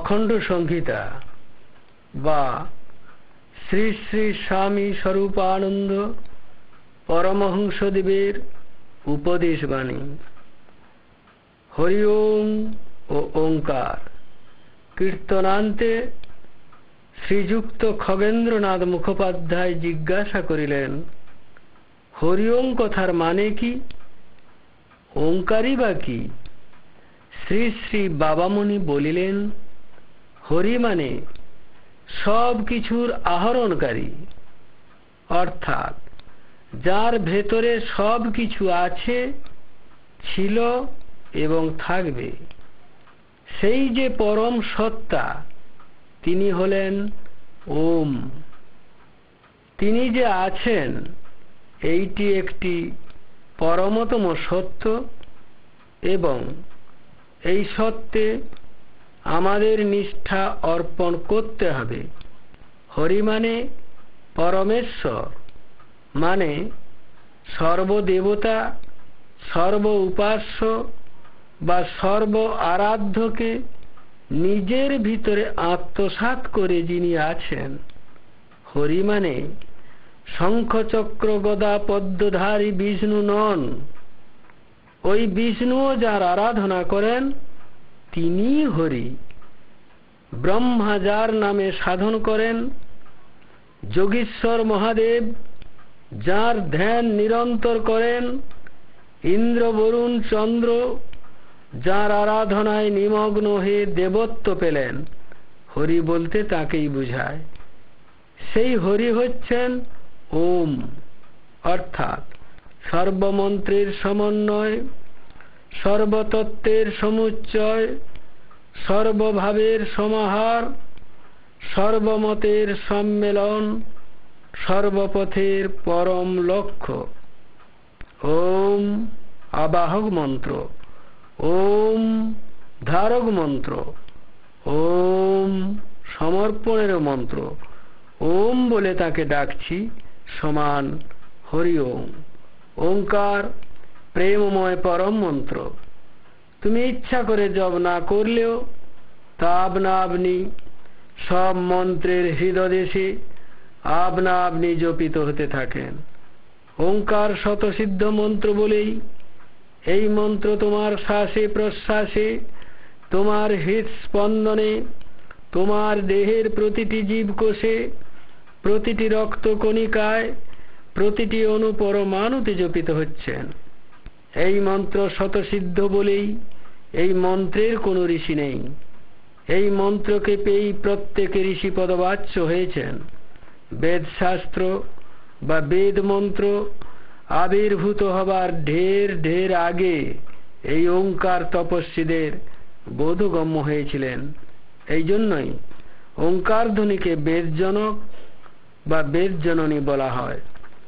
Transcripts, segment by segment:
অখণ্ড সংহিতা বা শ্রী শ্রী স্বামী স্বরূপানন্দ পরমহংসদেবের উপদেশ বাণী। হরি ওম ও ওঙ্কার। কীর্তনান্তে শ্রীযুক্ত খগেন্দ্রনাথ মুখোপাধ্যায় জিজ্ঞাসা করিলেন, হরি ওম কথার মানে কি? ওঙ্কারই বা কি? শ্রী শ্রী বাবামুনি বলিলেন, হরি মানে সব কিছুর আহরণকারী, অর্থাৎ যার ভেতরে সব কিছু আছে, ছিল এবং থাকবে, সেই যে পরম সত্তা, তিনি হলেন ওম। তিনি যে আছেন, এইটি একটি পরমতম সত্য এবং এই সত্যে আমাদের নিষ্ঠা অর্পণ করতে হবে। হরি মানে পরমেশ্বর, মানে সর্বদেবতা, সর্ব উপাস্য বা সর্ব আরাধ্যকে নিজের ভিতরে আত্মসাৎ করে যিনি আছেন। হরি মানে শঙ্খচক্র গদা পদ্মধারী বিষ্ণু নন। ওই বিষ্ণুও যার আরাধনা করেন, তিনি হরি। ব্রহ্মা যার নামে সাধন করেন, যোগীশ্বর মহাদেব যার ধ্যান নিরন্তর করেন, ইন্দ্র বরুণ চন্দ্র যার আরাধনায় নিমগ্ন হয়ে দেবত্ব পেলেন, হরি বলতে তাকেই বুঝায়। সেই হরি হচ্ছেন ওম, অর্থাৎ সর্বমন্ত্রের সমন্বয়, সর্বতত্ত্বের সমুচ্চয়, সর্বভাবের সমাহার, সর্বমতের সম্মেলন, সর্বপথের পরম লক্ষ্য। ওম আবাহক মন্ত্র, ওম ধারক মন্ত্র, ওম সমর্পণের মন্ত্র। ওম বলে তাকে ডাকছি, সমান হরি ওম। ওঙ্কার প্রেমময় পরম মন্ত্র। তুমি ইচ্ছা করে জপ না করলেও তা আপনা আপনি সব মন্ত্রের হৃদদেশে আপনা আপনি জপিত হতে থাকেন। ওঙ্কার শতসিদ্ধ মন্ত্র বলেই এই মন্ত্র তোমার শ্বাসে প্রশ্বাসে, তোমার হৃৎস্পন্দনে, তোমার দেহের প্রতিটি জীবকোষে, প্রতিটি রক্তকণিকায়, প্রতিটি অনুপরমাণুতে জপিত হচ্ছেন। এই মন্ত্র শতসিদ্ধ বলেই এই মন্ত্রের কোনো ঋষি নেই। এই মন্ত্রকে পেয়েই প্রত্যেকে ঋষি পদবাচ্য হয়েছেন। বেদশাস্ত্র বা বেদ মন্ত্র আবির্ভূত হবার ঢের ঢের আগে এই ওঙ্কার তপস্বীদের বোধগম্য হয়েছিলেন। এই জন্যই ওঙ্কার ধ্বনিকে বেদজনক বা বেদজননী বলা হয়।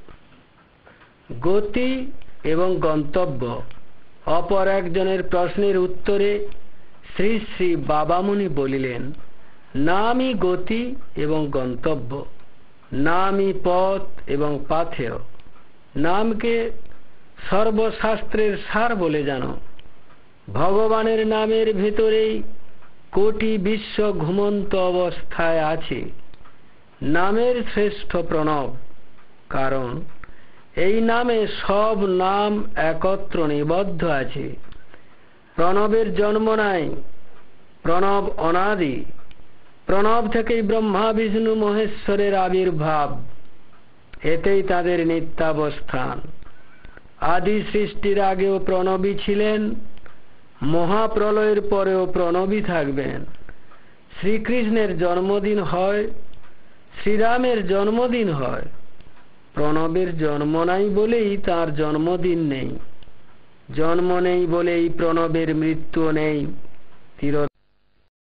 গতি এবং গন্তব্য। অপর একজনের প্রশ্নের উত্তরে শ্রী শ্রী বাবামুনি বলিলেন, নামই গতি এবং গন্তব্য, নামই পথ এবং পাথেয়। নামকে সর্বশাস্ত্রের সার বলে জানো। ভগবানের নামের ভেতরেই কোটি বিশ্ব ঘুমন্ত অবস্থায় আছে। নামের শ্রেষ্ঠ প্রণব, কারণ এই নামে সব নাম একত্র নিবদ্ধ আছে। প্রণবের জন্ম নাই, প্রণব অনাদি। প্রণব থেকেই ব্রহ্মা বিষ্ণু মহেশ্বরের আবির্ভাব, এতেই তাদের নিত্যাবস্থান। আদি সৃষ্টির আগেও প্রণবী ছিলেন, মহাপ্রলয়ের পরেও প্রণবী থাকবেন। শ্রীকৃষ্ণের জন্মদিন হয়, শ্রীরামের জন্মদিন হয়। প্রণবের জন্ম নাই বলেই তার জন্মদিন নেই, জন্ম নেই বলেই প্রণবের মৃত্যু নেই,